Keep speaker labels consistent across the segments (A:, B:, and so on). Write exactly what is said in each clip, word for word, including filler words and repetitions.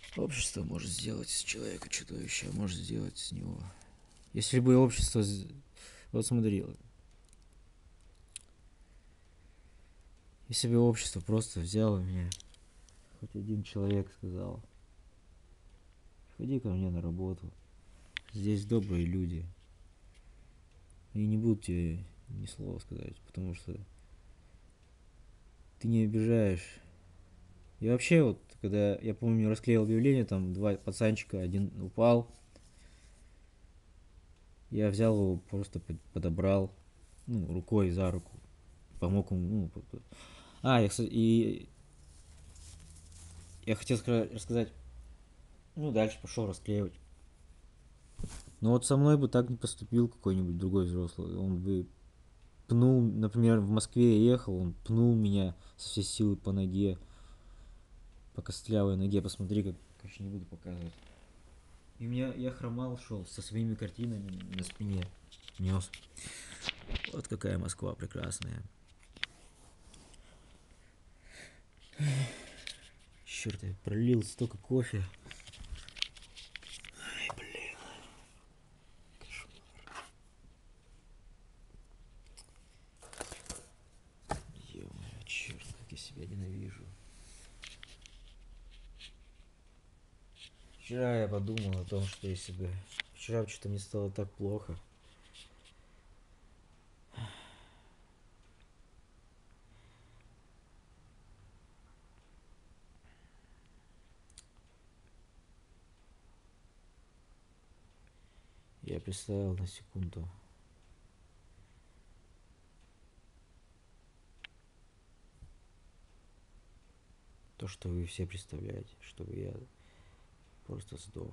A: Общество может сделать из человека чудовище, а может сделать с него. Если бы общество... Вот смотри, если бы общество просто взяло меня, хоть один человек сказал: ходи ко мне на работу, здесь добрые люди, и не будут тебе ни слова сказать, потому что ты не обижаешь. И вообще, вот, когда, я помню, расклеил объявление, там два пацанчика, один упал, я взял его, просто подобрал, ну, рукой за руку, помог ему, ну, а, я, кстати, и я хотел рассказать, ну, дальше пошел расклеивать. Но вот со мной бы так не поступил какой-нибудь другой взрослый, он бы пнул, например, в Москве я ехал, он пнул меня со всей силы по ноге, по костлявой ноге, посмотри, как, короче, не буду показывать. И меня, я хромал, шел со своими картинами на спине, нес. Вот какая Москва прекрасная. Черт, я пролил столько кофе. Ай, блин. Кошмар. Ё-моё, черт, как я себя ненавижу. Вчера я подумал о том, что если бы... Вчера что-то мне стало так плохо. Я представил на секунду. То, что вы все представляете, чтобы я просто сдох.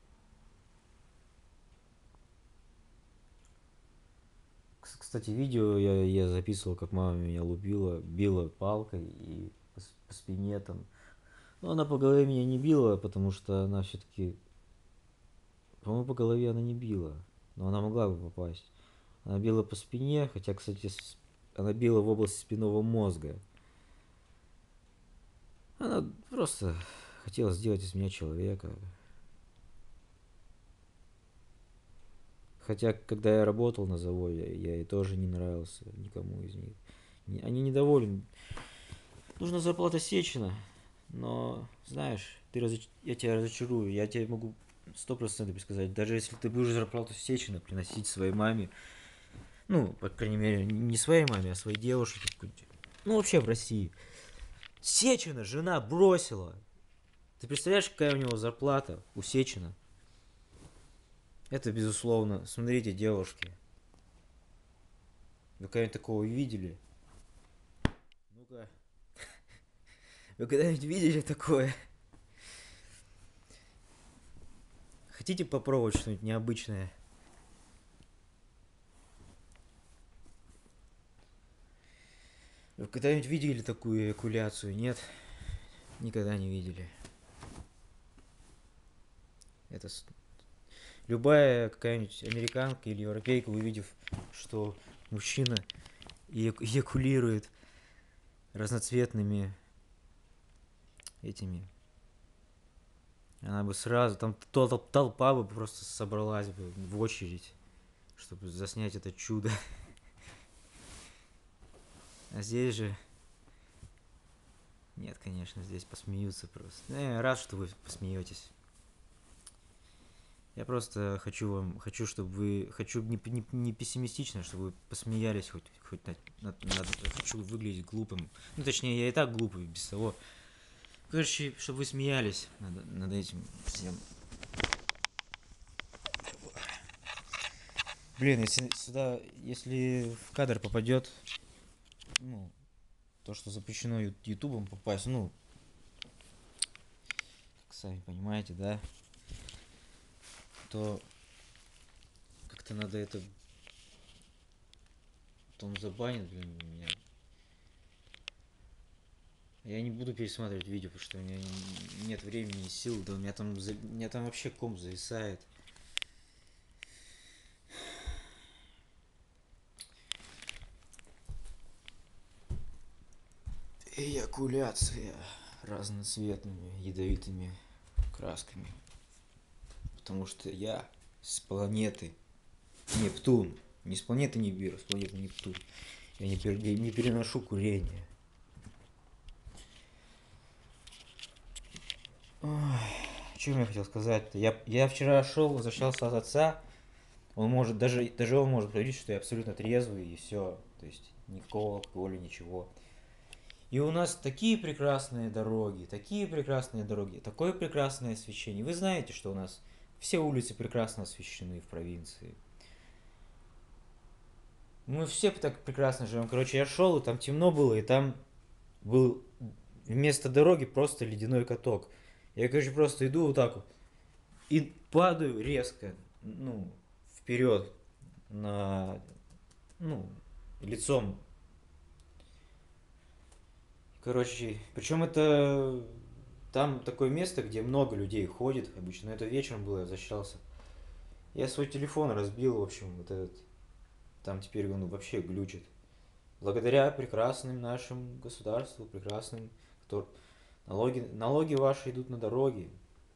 A: Кстати, видео я, я записывал, как мама меня лупила, била палкой и по, по спине там. Но она по голове меня не била, потому что она все-таки... По-моему, по голове она не била, но она могла бы попасть. Она била по спине, хотя, кстати, она била в области спинного мозга. Она просто хотела сделать из меня человека. Хотя, когда я работал на заводе, я ей тоже не нравился никому из них. Они недовольны. Нужна зарплата Сечина, но, знаешь, ты разоч... я тебя разочарую, я тебе могу сто процентов сказать, даже если ты будешь зарплату Сечина приносить своей маме, ну, по крайней мере, не своей маме, а своей девушке, ну, вообще в России, Сечина жена бросила. Ты представляешь, какая у него зарплата у Сечина? Это безусловно. Смотрите, девушки. Вы когда-нибудь такого видели? Ну-ка. Вы когда-нибудь видели такое? Хотите попробовать что-нибудь необычное? Вы когда-нибудь видели такую эякуляцию? Нет? Никогда не видели. Это любая какая-нибудь американка или европейка, увидев, что мужчина эякулирует разноцветными этими, она бы сразу, там толпа бы просто собралась бы в очередь, чтобы заснять это чудо. А здесь же... Нет, конечно, здесь посмеются просто. Ну, я рад, что вы посмеетесь. Я просто хочу вам, хочу, чтобы вы, хочу не, не, не пессимистично, чтобы вы посмеялись хоть, хоть над, над, над, хочу выглядеть глупым. Ну, точнее, я и так глупый, без того. Короче, чтобы вы смеялись над, над этим всем. Блин, если сюда, если в кадр попадет, ну, то, что запрещено ютубом попасть, ну, как сами понимаете, да, то как-то надо это, то он забанит, блин, меня. Я не буду пересматривать видео, потому что у меня нет времени и сил, да у меня там, у меня там вообще комп зависает. Эякуляция разноцветными ядовитыми красками. Потому что я с планеты Нептун. Не с планеты Нибиру, с планеты Нептун. Я не, пер... не переношу курение. Что я хотел сказать-то? Я, я вчера шел, возвращался от отца. Он может, даже, даже он может говорить, что я абсолютно трезвый и все. То есть никакого алкоголя, ничего. И у нас такие прекрасные дороги, такие прекрасные дороги, такое прекрасное освещение. Вы знаете, что у нас все улицы прекрасно освещены в провинции. Мы все так прекрасно живем. Короче, я шел, и там темно было, и там был вместо дороги просто ледяной каток. Я, короче, просто иду вот так вот и падаю резко, ну, вперед на, ну, лицом. Короче, причем это там такое место, где много людей ходит обычно. Но это вечером было, я возвращался. Я свой телефон разбил, в общем, вот этот. Там теперь он вообще глючит. Благодаря прекрасным нашим государству, прекрасным, кто налоги, налоги ваши идут на дороги.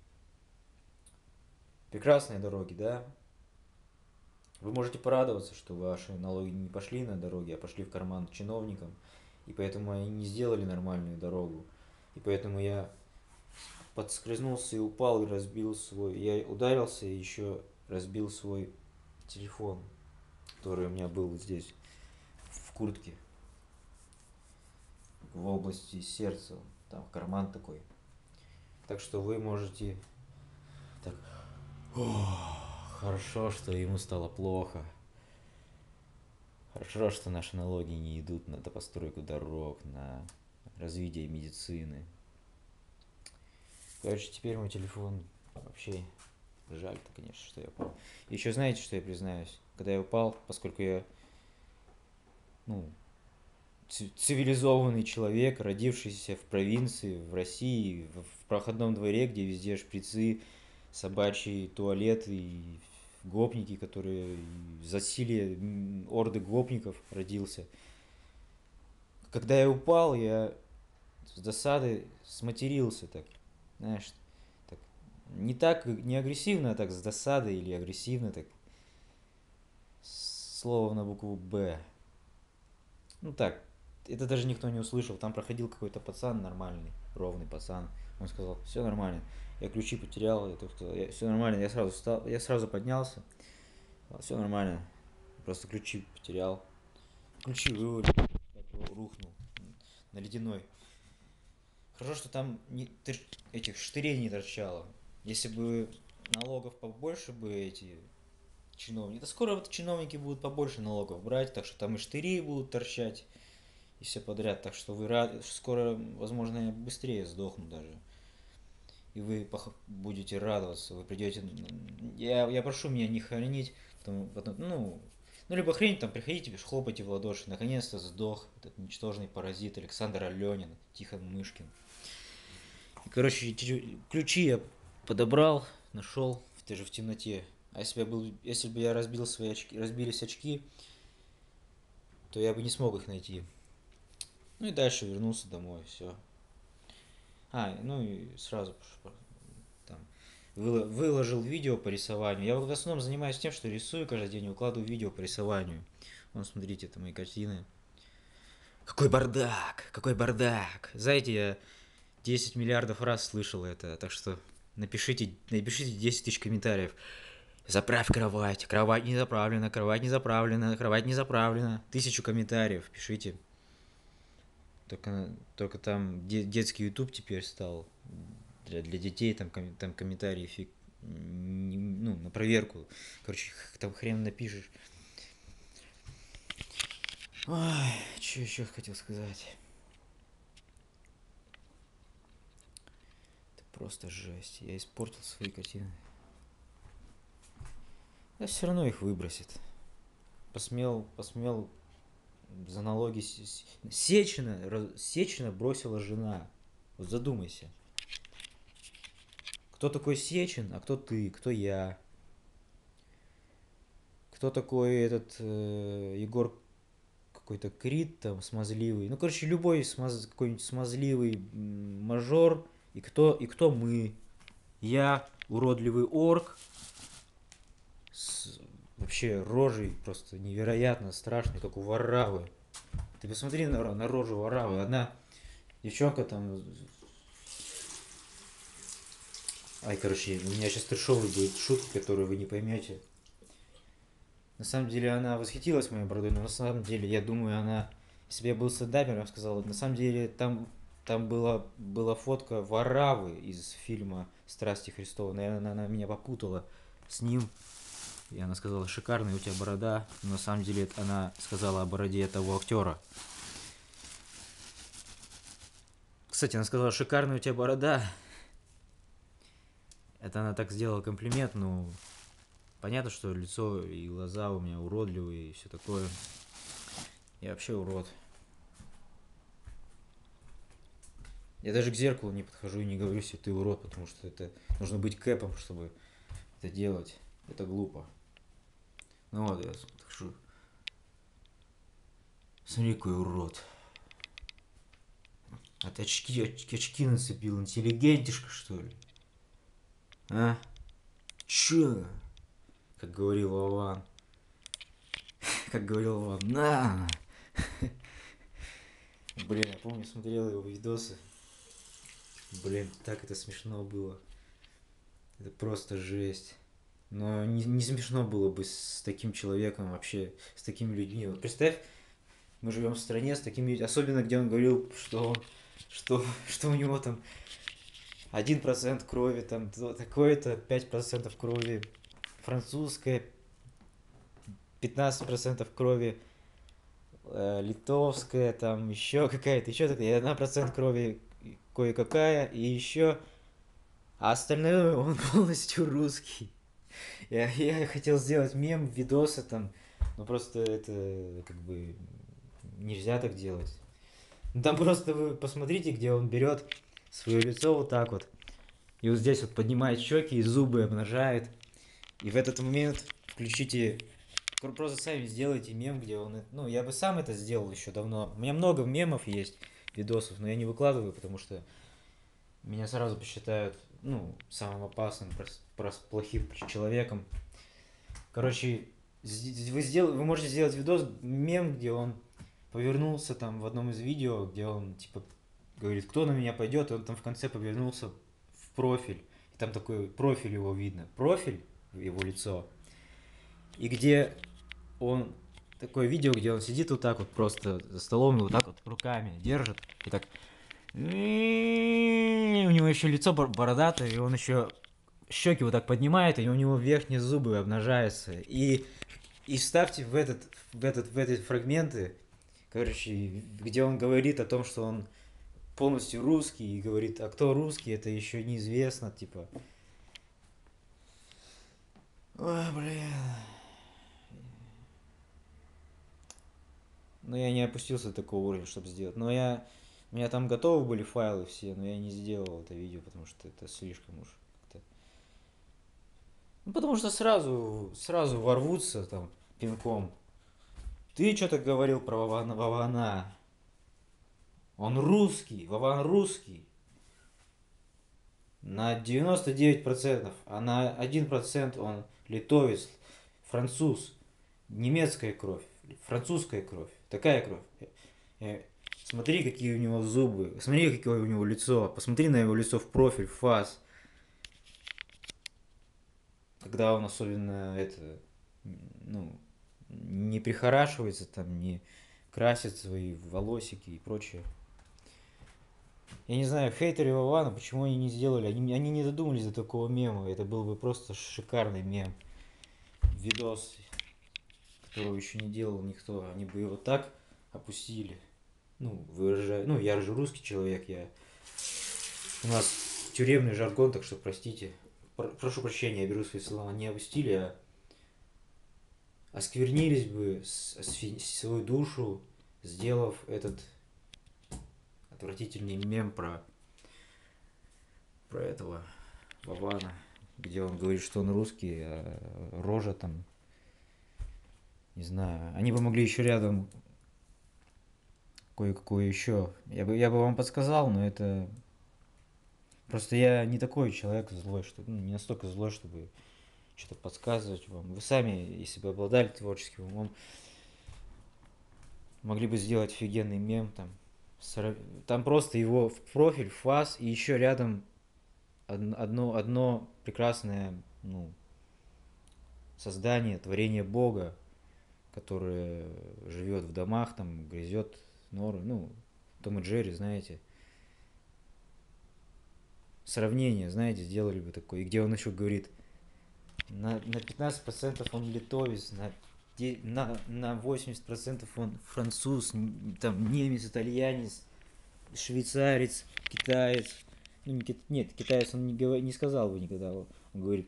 A: Прекрасные дороги, да? Вы можете порадоваться, что ваши налоги не пошли на дороги, а пошли в карман чиновникам. И поэтому они не сделали нормальную дорогу. И поэтому я подскользнулся и упал, и разбил свой... Я ударился и еще разбил свой телефон, который у меня был здесь, в куртке. В области сердца. Там карман такой. Так что вы можете... Так... Ох, хорошо, что ему стало плохо. Хорошо, что наши налоги не идут на постройку дорог, на развитие медицины. Короче, теперь мой телефон вообще жаль-то, конечно, что я упал. И еще знаете, что я признаюсь? Когда я упал, поскольку я, ну, цивилизованный человек, родившийся в провинции, в России, в проходном дворе, где везде шприцы, собачьи туалеты и гопники, которые засилие орды гопников родился. Когда я упал, я с досады сматерился так, знаешь, так, не так, не агрессивно, а так с досадой или агрессивно, так, слово на букву «Б». Ну так, это даже никто не услышал, там проходил какой-то пацан нормальный, ровный пацан, он сказал, все нормально, я ключи потерял, я только сказал, все нормально, я сразу встал, я сразу поднялся, все нормально, просто ключи потерял, ключи вывалил, рухнул на ледяной. Хорошо, что там не, этих штырей не торчало. Если бы налогов побольше бы эти чиновники... Да скоро вот чиновники будут побольше налогов брать, так что там и штыри будут торчать, и все подряд. Так что вы рад... скоро, возможно, я быстрее сдохну даже. И вы будете радоваться, вы придете... Я, я прошу меня не хранить, потому, ну, ну, либо хрень там, приходите, хлопайте в ладоши. Наконец-то сдох этот ничтожный паразит Александр Аленин, Тихон Мышкин. И, короче, ключи я подобрал, нашел, ты же в темноте. А если бы я был, если бы я разбил свои очки, разбились очки, то я бы не смог их найти. Ну и дальше вернулся домой, все. А, ну и сразу там выложил видео по рисованию. Я в основном занимаюсь тем, что рисую каждый день, выкладываю видео по рисованию. Вон, смотрите, это мои картины. Какой бардак, какой бардак. Знаете, я десять миллиардов раз слышал это, так что напишите, напишите десять тысяч комментариев. Заправь кровать, кровать не заправлена, кровать не заправлена, кровать не заправлена. Тысячу комментариев пишите. Только, только там де, детский YouTube теперь стал для, для детей, там, ком, там комментарии фиг, не, ну, на проверку. Короче, там хрен напишешь. Ой, что еще хотел сказать? Это просто жесть. Я испортил свои картины. Да все равно их выбросит. Посмел, посмел за налоги... Сечина, Сечина бросила жена. Вот задумайся. Кто такой Сечин, а кто ты, кто я? Кто такой этот э, Егор какой-то Крид там смазливый? Ну, короче, любой смаз... какой-нибудь смазливый мажор. И кто, и кто мы? Я уродливый орк с вообще рожей просто невероятно страшной, как у Варавы. Ты посмотри на, на рожу Варавы. Одна девчонка там... Ай, короче, у меня сейчас трешовый будет шутка, которую вы не поймете. На самом деле она восхитилась моей бородой, но на самом деле, я думаю, она... Если бы я был стендапером, я бы сказал, на самом деле там, там была, была фотка Варавы из фильма «Страсти Христовы». Наверное, она меня попутала с ним. И она сказала, шикарная у тебя борода. Но на самом деле она сказала о бороде того актера. Кстати, она сказала, шикарная у тебя борода. Это она так сделала комплимент, ну... Понятно, что лицо и глаза у меня уродливые и все такое. Я вообще урод. Я даже к зеркалу не подхожу и не говорю себе, ты урод, потому что это нужно быть кэпом, чтобы это делать. Это глупо. Ну вот, я подхожу. Смотри, какой урод. А ты очки, очки, очки нацепил, интеллигентишка, что ли? А? Чё? Как говорил Вован. Как говорил Вован. На! Блин, я помню, смотрел его видосы. Блин, так это смешно было. Это просто жесть. Но не, не смешно было бы с таким человеком вообще, с такими людьми. Вот представь, мы живем в стране с такими людьми, особенно где он говорил, что, что, что у него там один процент крови, там такое-то, пять процентов крови французская, пятнадцать процентов крови э, литовская, там еще какая-то, еще такая, и один процент крови кое-какая, и еще... А остальное он полностью русский. Я, я хотел сделать мем, видосы там, но просто это как бы нельзя так делать. Ну, там просто вы посмотрите, где он берет свое лицо вот так вот. И вот здесь вот поднимает щеки и зубы обнажает. И в этот момент включите... Просто сами сделайте мем, где он... Ну, я бы сам это сделал еще давно. У меня много мемов есть, видосов, но я не выкладываю, потому что меня сразу посчитают, ну, самым опасным, просто плохим человеком. Короче, вы, сдел... вы можете сделать видос, мем, где он повернулся там в одном из видео, где он, типа, говорит, кто на меня пойдет, и он там в конце повернулся в профиль. И там такой профиль его видно. Профиль, его лицо. И где он... Такое видео, где он сидит вот так вот просто за столом и вот так вот руками держит. И так... У него еще лицо бородатое, и он еще щеки вот так поднимает, и у него верхние зубы обнажаются. И, и вставьте в этот, в этот, в эти фрагменты, короче, где он говорит о том, что он полностью русский, и говорит, а кто русский, это еще неизвестно, типа. Ой, блин. Но я не опустился до такого уровня, чтобы сделать. Но я... У меня там готовы были файлы все, но я не сделал это видео, потому что это слишком уж как-то... Ну, потому что сразу, сразу ворвутся там пинком. Ты что-то говорил про Вована, Вована. Он русский, Вован русский. На девяносто девять процентов, а на один процент он литовец, француз, немецкая кровь, французская кровь, такая кровь. Смотри, какие у него зубы, смотри, какое у него лицо, посмотри на его лицо в профиль, в фас. Когда он особенно это, ну, не прихорашивается, там, не красит свои волосики и прочее. Я не знаю, хейтеры Вована, почему они не сделали, они, они не додумались до такого мема, это был бы просто шикарный мем. Видос, которого еще не делал никто, они бы его так опустили. Ну, выражаю, ну, я же русский человек, я... У нас тюремный жаргон, так что простите. Прошу прощения, я беру свои слова, не опустили, а осквернились бы свою душу, сделав этот отвратительный мем про, про этого Вована, где он говорит, что он русский, а рожа там, не знаю, они бы могли еще рядом кое-какое еще, я бы, я бы вам подсказал, но это Просто я не такой человек злой, что, ну, не настолько злой, чтобы что-то подсказывать вам. Вы сами, если бы обладали творческим умом, могли бы сделать офигенный мем там. Там просто его в профиль, фас, и еще рядом одно, одно прекрасное, ну, создание, творение Бога, которое живет в домах, там, грызет норы, ну, Том и Джерри, знаете. Сравнение, знаете, сделали бы такое. И где он еще говорит, на, на пятнадцать процентов он литовец, на, на, на восемьдесят процентов он француз, там, немец, итальянец, швейцарец, китаец. Ну, не, нет, китаец он не, не сказал бы никогда. Он говорит,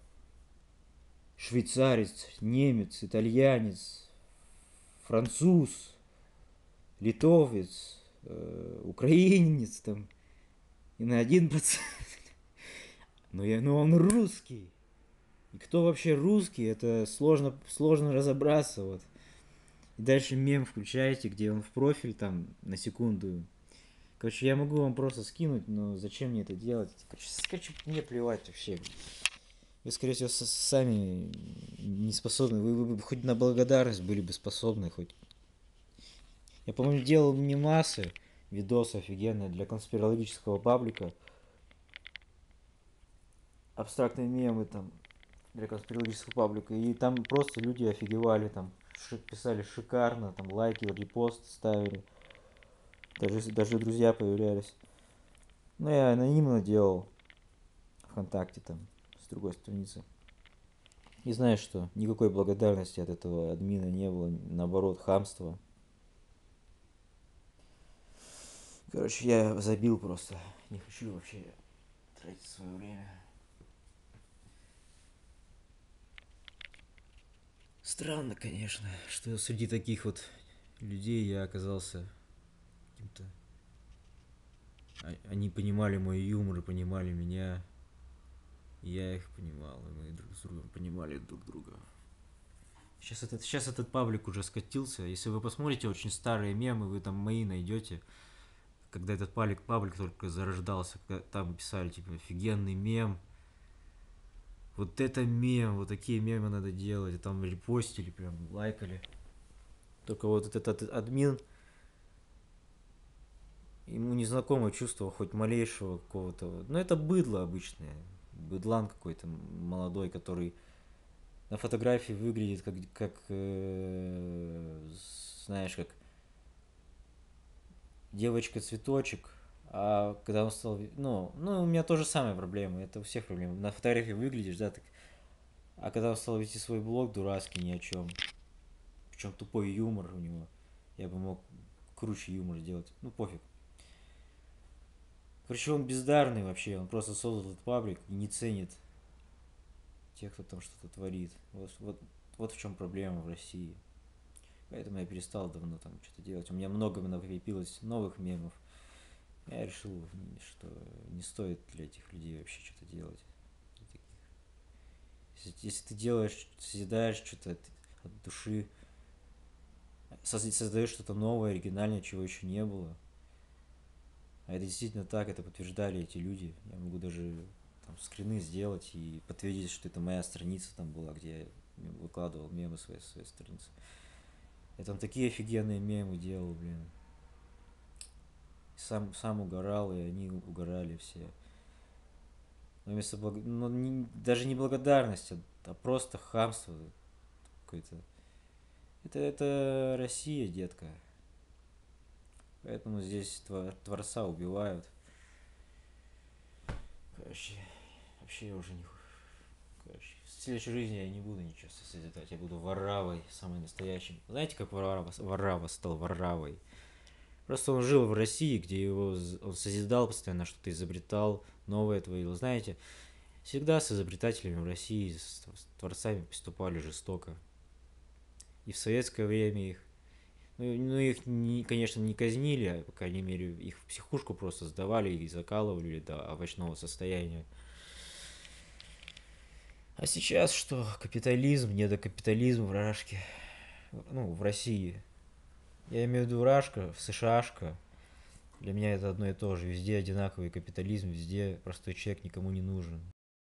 A: швейцарец, немец, итальянец, француз, литовец, э, украинец там. И на один процент. Но, я, но он русский. И кто вообще русский, это сложно, сложно разобраться. Вот. И дальше мем включаете, где он в профиль там на секунду. Короче, я могу вам просто скинуть, но зачем мне это делать? Короче, короче мне плевать вообще. Вы, скорее всего, сами не способны. Вы, вы, вы хоть на благодарность были бы способны. Хоть. Я, по-моему, делал мемасы, видосы офигенные для конспирологического паблика. Абстрактные мемы там для конспирологического паблика. И там просто люди офигевали, там писали шикарно, там лайки, репост ставили. Даже, даже друзья появлялись. Ну, я анонимно делал ВКонтакте там, с другой страницы. И знаешь что, никакой благодарности от этого админа не было, наоборот, хамство. Короче, я забил просто, не хочу вообще тратить свое время. Странно, конечно, что среди таких вот людей я оказался каким-то... Они понимали мой юмор и понимали меня. И я их понимал, и мы друг с другом понимали друг друга. Сейчас этот, сейчас этот паблик уже скатился. Если вы посмотрите очень старые мемы, вы там мои найдете. Когда этот паблик, паблик только зарождался, там писали, типа, офигенный мем. Вот это мем, вот такие мемы надо делать. И там репостили, прям лайкали. Только вот этот админ, ему незнакомое чувство хоть малейшего какого-то... Ну, это быдло обычное. Быдлан какой-то молодой, который на фотографии выглядит как, как э, знаешь, как девочка-цветочек. А когда он стал... Ну, ну, у меня тоже самая проблема. Это у всех проблемы. На фотографии выглядишь, да, так... А когда он стал вести свой блог дурацкий, ни о чем. Причем тупой юмор у него. Я бы мог круче юмор сделать. Ну, пофиг. Короче, он бездарный вообще. Он просто создал этот паблик и не ценит тех, кто там что-то творит. Вот, вот, вот в чем проблема в России. Поэтому я перестал давно там что-то делать. У меня много накопилось новых мемов. Я решил, что не стоит для этих людей вообще что-то делать. Если, если ты делаешь, созидаешь что-то от, от души, создаешь что-то новое, оригинальное, чего еще не было. А это действительно так, это подтверждали эти люди. Я могу даже там скрины сделать и подтвердить, что это моя страница там была, где я выкладывал мемы своей, своей страницы. Я там такие офигенные мемы делал, блин. Сам, сам угорал, и они угорали все. Но вместо благ... ну, не, даже не благодарность, а, а просто хамство какое-то. Это, это Россия, детка. Поэтому здесь Творца убивают. Короче, вообще я уже не... Короче, в следующей жизни я не буду ничего созидать. Я буду воравой, самый настоящий. Знаете, как Варава, Варава стал воравой? Просто он жил в России, где его он созидал постоянно, что-то изобретал, новое творил. Знаете, всегда с изобретателями в России, с творцами поступали жестоко. И в советское время их, ну, ну их, не, конечно, не казнили, а, по крайней мере, их в психушку просто сдавали и закалывали до овощного состояния. А сейчас что? Капитализм, недокапитализм в Рашке. Ну, в России. Я имею в виду Рашка, в СШАшка. Для меня это одно и то же. Везде одинаковый капитализм, везде простой человек никому не нужен.